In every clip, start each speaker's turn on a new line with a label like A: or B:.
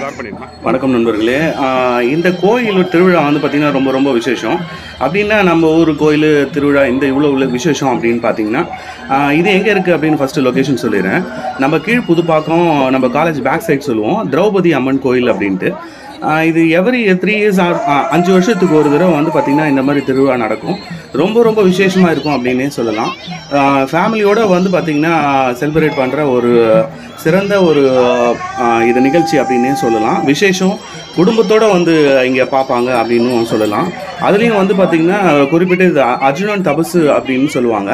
A: வணக்கம் நண்பர்களே. இந்த கோயில் திருவிழா வந்து பார்த்திங்கன்னா ரொம்ப ரொம்ப விசேஷம். அப்படின்னா நம்ம ஊர் கோயில் திருவிழா இந்த இவ்வளோ உள்ள விசேஷம் அப்படின்னு பார்த்தீங்கன்னா இது எங்கே இருக்குது அப்படின்னு ஃபஸ்ட்டு லொக்கேஷன் சொல்லிடுறேன். நம்ம கீழ் புதுப்பாக்கம் நம்ம காலேஜ் பேக் சைட் சொல்லுவோம் திரௌபதி அம்மன் கோயில் அப்படின்ட்டு. இது எவ்ரி 3 இயர்ஸ் 5 வருஷத்துக்கு ஒரு தடவை வந்து பார்த்திங்கன்னா இந்த மாதிரி திருவிழா நடக்கும். ரொம்ப ரொம்ப விசேஷமாக இருக்கும் அப்படின்னே சொல்லலாம். ஃபேமிலியோடு வந்து பார்த்திங்கன்னா செலிப்ரேட் பண்ணுற ஒரு சிறந்த ஒரு இது நிகழ்ச்சி அப்படின்னே சொல்லலாம். விசேஷம் குடும்பத்தோடு வந்து இங்கே பார்ப்பாங்க அப்படின்னு சொல்லலாம். அதுலேயும் வந்து பார்த்திங்கன்னா குறிப்பிட்டு இது அர்ஜுனன் தபசு அப்படின்னு சொல்லுவாங்க.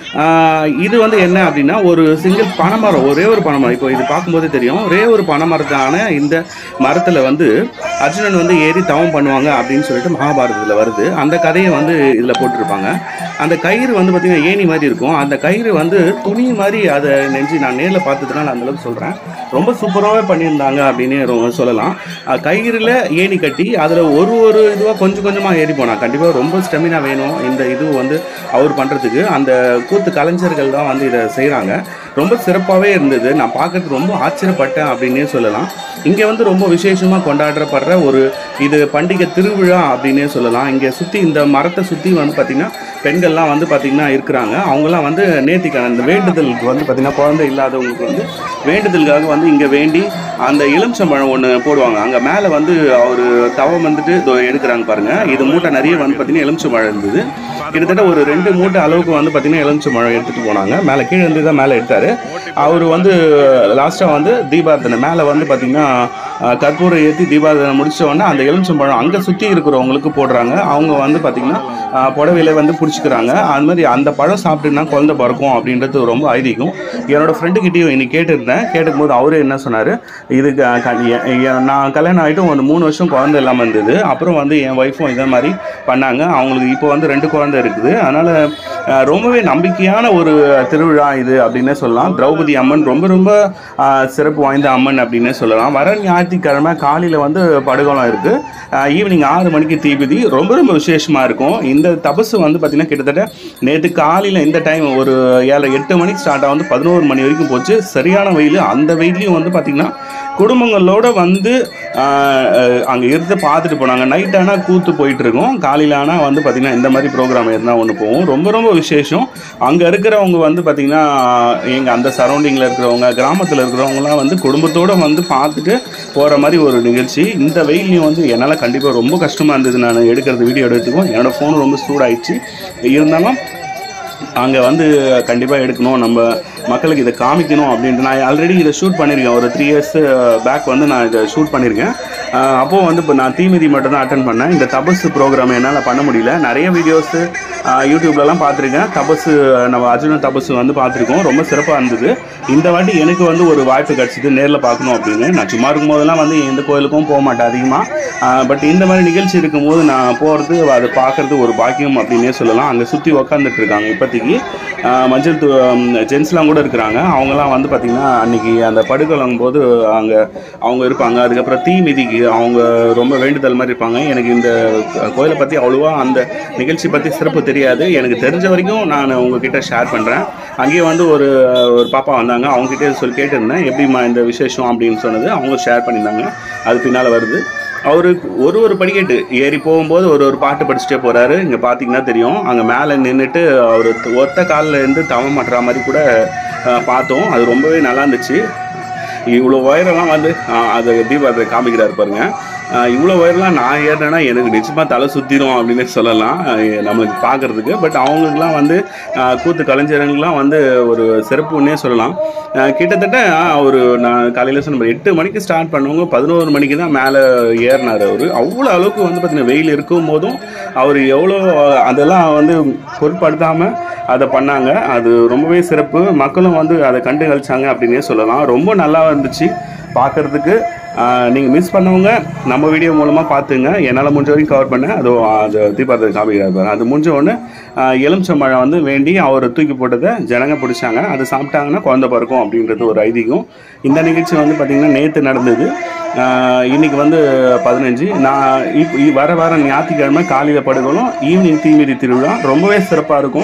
A: இது வந்து என்ன அப்படின்னா ஒரு சிங்கிள் பனைமரம், ஒரே ஒரு பனைமரம். இப்போ இது பார்க்கும்போதே தெரியும், ஒரே ஒரு பனைமரத்தான இந்த மரத்தில் வந்து அர்ஜுனன் வந்து ஏறி தவம் பண்ணுவாங்க அப்படின்னு சொல்லிட்டு மகாபாரதத்தில் வருது. அந்த கதையை வந்து இதில் போட்டிருப்பாங்க. அந்த கயிறு வந்து பார்த்திங்கன்னா ஏணி மாதிரி இருக்கும். அந்த கயிறு வந்து துணி மாதிரி அதை நெஞ்சு நான் நேரில் பார்த்ததுனால அந்தளவுக்கு சொல்கிறேன். ரொம்ப சூப்பராகவே பண்ணியிருந்தாங்க அப்படின்னு சொல்லலாம். கயிறில் ஏணி கட்டி அதில் ஒரு இதுவாக கொஞ்சம் கொஞ்சமாக ஏறி போனால் கண்டிப்பாக ரொம்ப ஸ்டெமினா வேணும் இந்த இது வந்து அவர் பண்ணுறதுக்கு. அந்த கூத்து கலைஞர்கள் தான் வந்து இதை செய்கிறாங்க. ரொம்ப சிறப்பாகவே இருந்தது. நான் பார்க்கறதுக்கு ரொம்ப ஆச்சரியப்பட்டேன் அப்படின்னே சொல்லலாம். இங்கே வந்து ரொம்ப விசேஷமாக கொண்டாடப்படுற ஒரு இது பண்டிகை திருவிழா அப்படின்னே சொல்லலாம். இங்கே சுற்றி இந்த மரத்தை சுற்றி வந்து பார்த்திங்கன்னா பெண்கள்லாம் வந்து பார்த்திங்கன்னா இருக்கிறாங்க. அவங்களாம் வந்து நேர்த்திக்கான அந்த வேண்டுதலுக்கு வந்து பார்த்திங்கன்னா குழந்தை இல்லாதவங்களுக்கு வந்து வேண்டுதலுக்காக வந்து இங்கே வேண்டி அந்த எலுமிச்சம்பழம் ஒன்று போடுவாங்க. அங்கே மேலே வந்து அவர் தவம் வந்துட்டு எடுக்கிறாங்க பாருங்கள். இது மூட்டை நிறைய வந்து பார்த்திங்கன்னா எலுமிச்சம்பழம் இருந்தது. கிட்டத்தட்ட ஒரு 2 மூட்டை அளவுக்கு வந்து பார்த்திங்கன்னா எலுமிச்சம்பழம் எடுத்துகிட்டு போனாங்க. மேலே கீழே இருந்து தான் மேலே எடுத்தார். அவர் வந்து லாஸ்ட்டாக வந்து தீபாரதனை மேலே வந்து பார்த்திங்கன்னா கற்பூரம் ஏற்றி தீபாரதனை முடித்தோடனே அந்த எலுமிச்சம்பழம் அங்கே சுற்றி இருக்கிறவங்களுக்கு போடுறாங்க. அவங்க வந்து பார்த்திங்கன்னா புடவையில் வந்து பிடிச்சிக்கிறாங்க. அது மாதிரி அந்த பழம் சாப்பிட்டுன்னா குழந்தை பிறக்கும் அப்படின்றது ரொம்ப ஐதீகம். என்னோடய ஃப்ரெண்டுக்கிட்டையும் இன்னைக்கு கேட்டுருந்தேன். கேட்டுக்கும்போது அவரே என்ன சொன்னார், இதுக்கு நான் கல்யாணம் ஆகிட்டும் ஒரு 3 வருஷம் குழந்தை இல்லாமல் இருந்தது. அப்புறம் வந்து என் ஒய்ஃபும் இதே மாதிரி பண்ணாங்க. அவங்களுக்கு இப்போ வந்து 2 குழந்தை இருக்குது. அதனால் ரொம்பவே நம்பிக்கையான ஒரு திருவிழா இது அப்படின்னே சொல்லலாம். திரௌபதி அம்மன் ரொம்ப ரொம்ப சிறப்பு வாய்ந்த அம்மன் அப்படின்னே சொல்லலாம். வர ஞாயிற்றுக்கிழமை காலையில் வந்து படுகோலம் இருக்குது. ஈவினிங் 6 மணிக்கு தீபதி. ரொம்ப ரொம்ப விசேஷமாக இருக்கும். இந்த தபசு வந்து பார்த்திங்கன்னா கிட்டத்தட்ட நேற்று காலையில் இந்த டைம் ஒரு 7-8 மணிக்கு ஸ்டார்ட் ஆகுது, 11 மணி வரைக்கும் போச்சு. சரியான வெயில். அந்த வெயிலையும் வந்து பார்த்திங்கன்னா குடும்பங்களோடு வந்து அங்கே இருந்து பார்த்துட்டு போனாங்க. நைட் ஆனால் கூத்து போயிட்டுருக்கோம். காலையில் ஆனால் வந்து பார்த்திங்கன்னா இந்த மாதிரி ப்ரோக்ராம் இருந்தால் ஒன்று போவோம். ரொம்ப ரொம்ப விசேஷம். அங்கே இருக்கிறவங்க வந்து பார்த்திங்கன்னா எங்கள் அந்த சரௌண்டிங்கில் இருக்கிறவங்க, கிராமத்தில் இருக்கிறவங்களாம் வந்து குடும்பத்தோடு வந்து பார்த்துட்டு போகிற மாதிரி ஒரு நிகழ்ச்சி. இந்த வெயிலையும் வந்து என்னால் கண்டிப்பாக ரொம்ப கஷ்டமாக இருந்தது. நான் எடுக்கிறது வீடியோ எடுத்துக்கும். என்னோடய ஃபோன் ரொம்ப சூடாயிடுச்சு. இருந்தாலும் அங்கே வந்து கண்டிப்பாக எடுக்கணும், நம்ம மக்களுக்கு இதை காமிக்கணும் அப்படின்ட்டு நான் ஆல்ரெடி இதை ஷூட் பண்ணியிருக்கேன். ஒரு 3 இயர்ஸ் பேக் வந்து நான் இதை ஷூட் பண்ணியிருக்கேன். அப்போது வந்து இப்போ நான் தீமிதி மட்டும் தான் அட்டன் பண்ணேன். இந்த தபசு ப்ரோக்ராம் என்னால் பண்ண முடியல. நிறைய வீடியோஸு யூடியூப்லலாம் பார்த்துருக்கேன். தபசு நம்ம அர்ஜுனன் தபசு வந்து பார்த்துருக்கோம். ரொம்ப சிறப்பாக இருந்தது. இந்த வாட்டி எனக்கு வந்து ஒரு வாய்ப்பு கிடச்சிது நேரில் பார்க்கணும் அப்படின்னு. நான் சும்மா இருக்கும்போதெல்லாம் வந்து எந்த கோயிலுக்கும் போக மாட்டேன் அதிகமாக. பட் இந்த மாதிரி நிகழ்ச்சி இருக்கும்போது நான் போகிறது அதை பார்க்குறது ஒரு பாக்கியம் அப்படின்னே சொல்லலாம். அங்கே சுற்றி உக்காந்துட்டு இருக்காங்க இப்போதைக்கு மஞ்சள் ஜென்ஸ்லாம் கூட இருக்கிறாங்க. அவங்களாம் வந்து பார்த்திங்கன்னா அன்றைக்கி அந்த படுகொலங்கும் போது அங்கே அவங்க இருப்பாங்க. அதுக்கப்புறம் தீ மிதிக்கு அவங்க ரொம்ப வேண்டுதல் மாதிரி இருப்பாங்க. எனக்கு இந்த கோயிலை பற்றி அவ்வளோவா அந்த நிகழ்ச்சி பற்றி சிறப்பு தெரியாது. எனக்கு தெரிஞ்ச வரைக்கும் நான் உங்ககிட்ட ஷேர் பண்ணுறேன். அங்கேயே வந்து ஒரு பாப்பா வந்தாங்க. அவங்ககிட்ட சொல்லி கேட்டிருந்தேன் எப்படிம்மா இந்த விசேஷம் அப்படின்னு சொன்னது. அவங்க ஷேர் பண்ணியிருந்தாங்க. அது பின்னால் வருது. அவர் ஒரு படிக்கட்டு ஏறி போகும்போது ஒரு பாட்டு படிச்சுட்டே போகிறாரு. இங்கே பார்த்தீங்கன்னா தெரியும். அங்கே மேலே நின்றுட்டு அவர் ஒத்த காலில் இருந்து தவம் பண்ணுற மாதிரி கூட பார்த்தோம். அது ரொம்பவே நல்லா இருந்துச்சு. இவ்வளோ ஒயரெல்லாம் வந்து அதை தீபாவளி காமிக்கிறாரு பாருங்க. இவ்வளோ ஒயரெலாம் நான் ஏறினேன்னா எனக்கு நிச்சயமாக தலை சுற்றிடும் அப்படின்னு சொல்லலாம் நம்மளுக்கு பார்க்குறதுக்கு. பட் அவங்களுக்குலாம் வந்து கூத்து கலைஞர்களுக்கெலாம் வந்து ஒரு சிறப்புன்னே சொல்லலாம். கிட்டத்தட்ட அவர் நான் காலையில் சொன்ன 8 மணிக்கு ஸ்டார்ட் பண்ணவங்க 11 மணிக்கு தான் மேலே ஏறினார். அவர் அவ்வளோ அளவுக்கு வந்து பார்த்திங்கன்னா வெயில் இருக்கும் போதும் அவர் எவ்வளோ அதெல்லாம் வந்து பொருட்படுத்தாமல் அதை பண்ணாங்க. அது ரொம்பவே சிறப்பு. மக்களும் வந்து அதை கண்டு கழிச்சாங்க அப்படின்னே சொல்லலாம். ரொம்ப நல்லா இருந்துச்சு பார்க்குறதுக்கு. நீங்கள் மிஸ் பண்ணவங்க நம்ம வீடியோ மூலமாக பார்த்துங்க. என்னால் முடிஞ்ச வரைக்கும் கவர் பண்ணேன். அது தீபாவளி காமிக்கிறார். அது முடிஞ்ச உடனே எலுமிச்சம்பழம் வந்து வேண்டி அவர் தூக்கி போட்டதை ஜனங்க பிடிச்சாங்க. அதை சாப்பிட்டாங்கன்னா குழந்தை பிறக்கும் அப்படின்றது ஒரு ஐதீகம். இந்த நிகழ்ச்சி வந்து பார்த்திங்கன்னா நேற்று நடந்தது. இன்றைக்கி வந்து 15. நான் வர ஞாயிற்றுக்கிழமை காலையில் படுகோலும், ஈவினிங் தீமிதி திருவிழா ரொம்பவே சிறப்பாக இருக்கும்.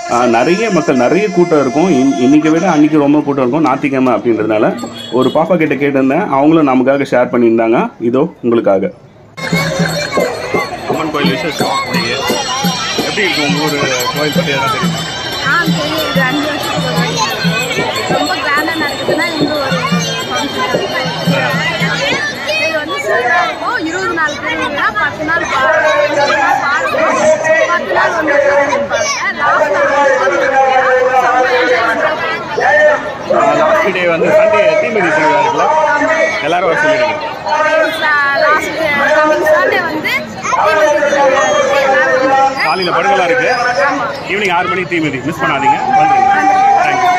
A: நிறைய மக்கள், நிறைய கூட்டம் இருக்கும். இன்னைக்கு விட அன்றைக்கி ரொம்ப கூட்டம் இருக்கும், ஞாயிற்றுக்கிழமை அப்படின்றதுனால. ஒரு பாப்பா கிட்ட கேட்டிருந்தேன், அவங்களும் நமக்காக ஷேர் பண்ணியிருந்தாங்க. இதோ உங்களுக்காக. அம்மன் கோயில் விசேஷம் எப்படி இருக்கும் உங்கள் ஊர் கோயில் பற்றி எதாவது தெரியுமா?
B: தெரியும். இது 5 வருஷத்துக்கு ரொம்ப கிராண்டாக நடக்குதுன்னா இந்த ஒரு ஃபங்க்ஷன். இது வந்து சூப்பராக இருக்கும். 20 நாள் திருவிழா, 10 நாள் பாருங்க, 10 நாள் வந்து
A: லாஸ்ட் டே வந்து சண்டே தீமிதி திருவிழா இருக்குல்ல, எல்லாரும் வர சொல்லியிருக்கேன்.
B: லாஸ்ட் சண்டே வந்து
A: காலையில் படுகளாக இருக்குது, ஈவினிங் 6 மணிக்கு தீமிதி. மிஸ் பண்ணாதீங்க, வந்துடுங்க. தேங்க்யூ.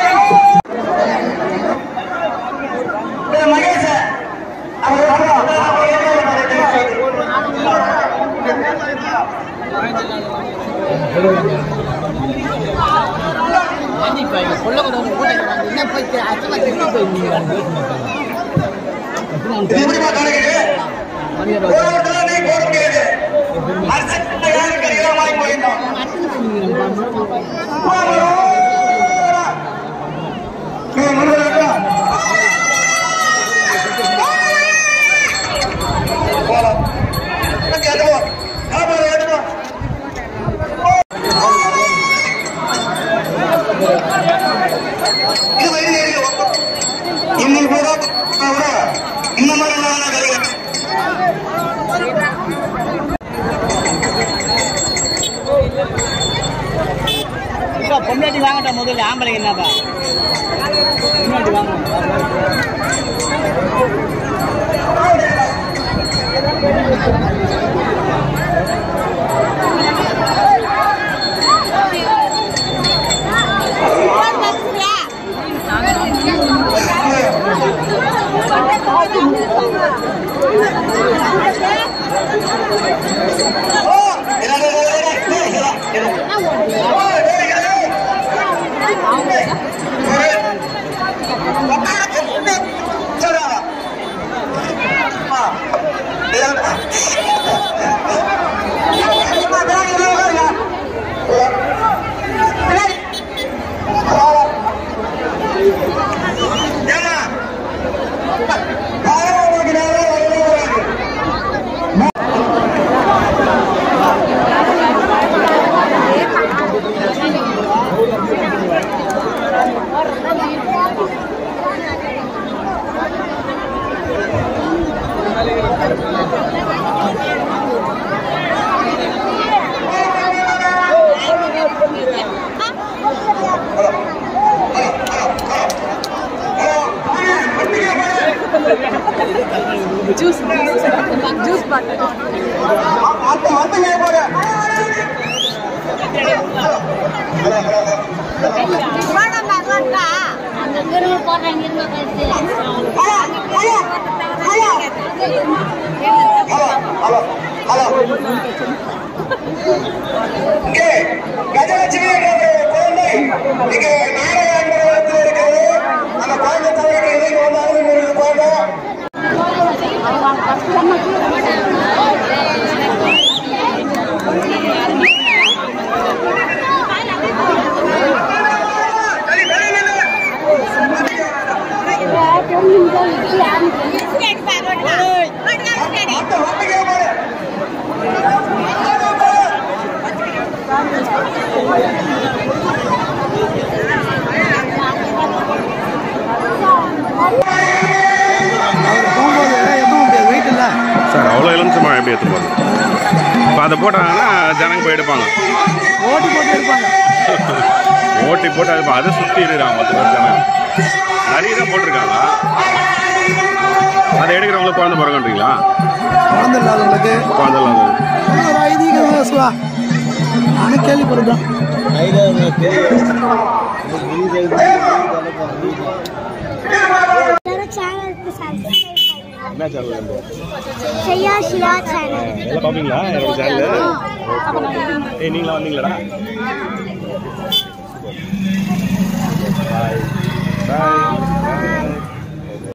C: பொண்டாட்டி வாங்கட்டா முதல்ல, ஆம்பளைங்க என்னப்பா பொண்டாட்டி வாங்க.
B: ஜூஸ் பாட்டு
D: கஜலட்சுமி குழந்தை இங்கே நாடக இருக்கிறது. அந்த குழந்தை தலைவர் வந்தாலும் குழந்தை
A: சார் அவ்வளோ எலுமிச்சம்பழம் எப்படி எடுத்துப்பாங்க? இப்போ அதை போட்டாங்கன்னா ஜனங்க போய் எடுப்பாங்க,
C: ஓட்டி போட்டு எடுப்பாங்க.
A: ஓட்டி போட்டு அது அதை சுற்றி இருக்காங்க 10 பேர் ஜனங்க. நிறைய தான் போட்டிருக்காங்க. அதை எடுக்கிறவங்களுக்கு குழந்தை பிறகுன்றீங்களா?
C: குழந்தை இல்லாதவங்களுக்கு
A: குழந்தை இல்லாதவங்க
C: ஒரு ஐதீகம் நானும் கேள்விப்படுறேன்.
A: என்ன சேனல்?
B: ஷையா ஷியா சேனல்.
A: எல்லாம் பார்ப்பீங்களா என்னோட சேனல்? ஏய் நீங்களா வந்தீங்களாடா? பாய் பாய்.